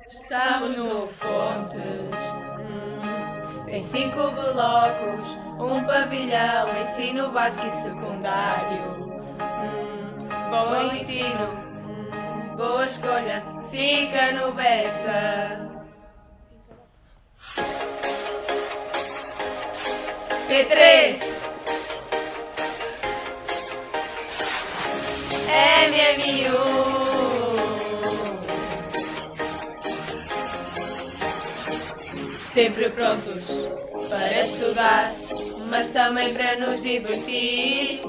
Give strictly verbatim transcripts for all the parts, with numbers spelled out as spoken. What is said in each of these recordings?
Estamos no Fontes. Hum, tem cinco blocos, um pavilhão, ensino básico e secundário. Hum, bom ensino, hum, boa escolha, fica no Bessa. P três M M U. Sempre prontos para estudar, mas também para nos divertir.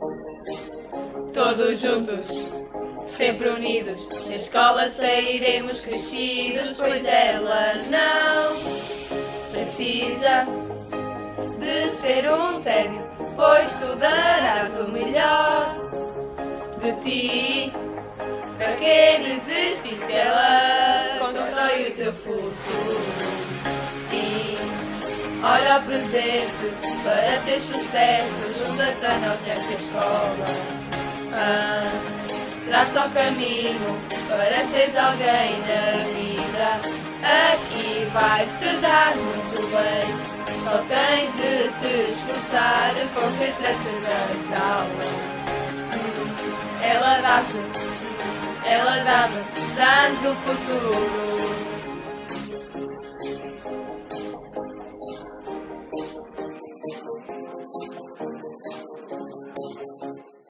Todos juntos, sempre unidos, da escola sairemos crescidos, pois ela não precisa de ser um tédio, pois tu darás o melhor de ti. Para que desistir se ela constrói o teu futuro? E olha o presente para ter sucesso, junta-te à nossa escola. Ah, traça o caminho para seres alguém na vida. Aqui vais-te dar muito bem. Só tens de te esforçar, concentra-te nas aulas. Ela dá-te, ela dá-me, dá-nos o futuro.